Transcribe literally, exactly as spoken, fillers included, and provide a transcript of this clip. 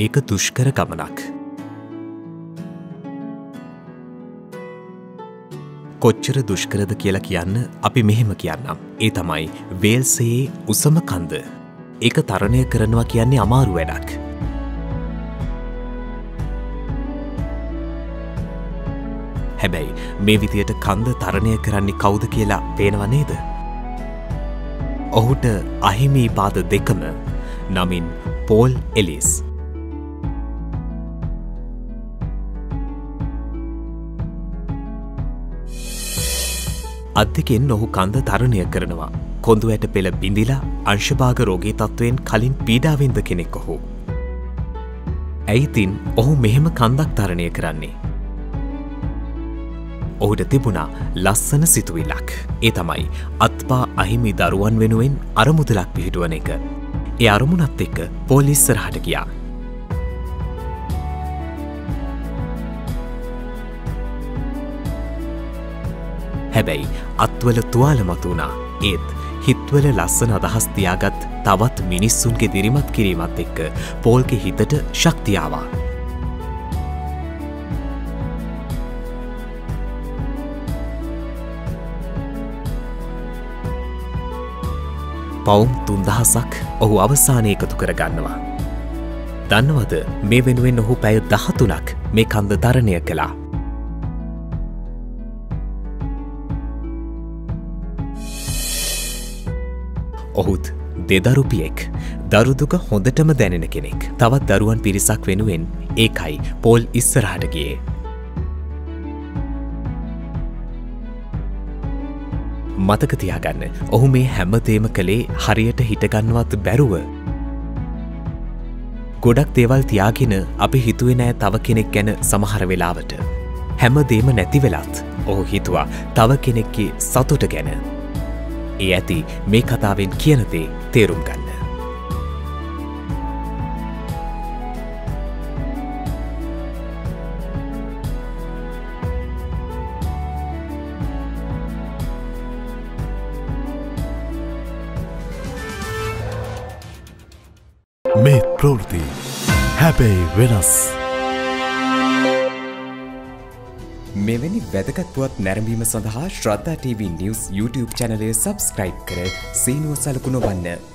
ඒක දුෂ්කර ගමනක්. කොච්චර දුෂ්කරද කියලා කියන්න අපි මෙහෙම කියන්නම්. ඒ තමයි වේල්සයේ උසම කන්ද. ඒක තරණය කරනවා කියන්නේ අමාරු වැඩක්. හැබැයි මේ විදියට කන්ද තරණය කරන්නේ කවුද කියලා පේනව නේද? ඔහුට අහිමි පාද දෙකම නමින් පෝල් එලිස්. අද්දකින් ඔහු කන්ද තරණය කරනවා. කොඳු ඇට පෙළ බිඳිලා අංශභාග රෝගී තත්ත්වයෙන් කලින් පීඩාවෙන්ද කෙනෙක් ඔහු. ඇයිතින් ඔහු මෙහෙම කන්දක් තරණය කරන්නේ? ඔහුට තිබුණා ලස්සන සිතුවිල්ලක්. ඒ තමයි අත්පා අහිමි දරුවන් වෙනුවෙන් අරමුදලක් පිහිටුවන එක. ඒ අරමුණත් එක්ක පෝලිස් ඉස්සරහට ගියා. හැබැයි අත්වල තුවාල මතුවුණා. ඒත් හිත්වල ලස්සන අදහස් තියාගත් තවත් මිනිස්සුන්ගේ දිරිමත් කිරීමත් එක්ක පෝල්ගේ හිතට ශක්තිය ආවා. පවුම් තුන්දහසක් ඔහු අවසානයේ එකතු කරගන්නවා. දන්නවද මේ වෙනුවෙන් ඔහු පැය දහතුනක් මේ කන්ද තරණය කළා. ඔහුත් දෙදරුපියෙක්. දරුදුක හොඳටම දැනෙන කෙනෙක්. තවත් දරුවන් පිරිසක් වෙනුවෙන් ඒකයි පෝල් ඉස්සරහට ගියේ. මතක තියාගන්න ඔහු මේ හැමදේම කළේ හරියට හිටගන්නවත් බැරුව. ගොඩක් දේවල් තියාගෙන අපි හිතුවේ නෑ තව කෙනෙක් ගැන සමහර වෙලාවට. හැමදේම නැති වෙලත් ඔහු හිතුවා තව කෙනෙක්ගේ සතුට ගැන. ඒ ඇති මේ කතාවෙන් කියන දේ තේරුම් ගන්න. මේ ප්‍රවෘත්ති හැබැයි වෙනස්. මෙවැනි වැදගත් පුවත් නැරඹීම සඳහා ශ්‍රද්ධා ටීවී නිවුස් YouTube චැනලය සබ්ස්ක්‍රයිබ් කර සීනුව සලකුණ වන්න.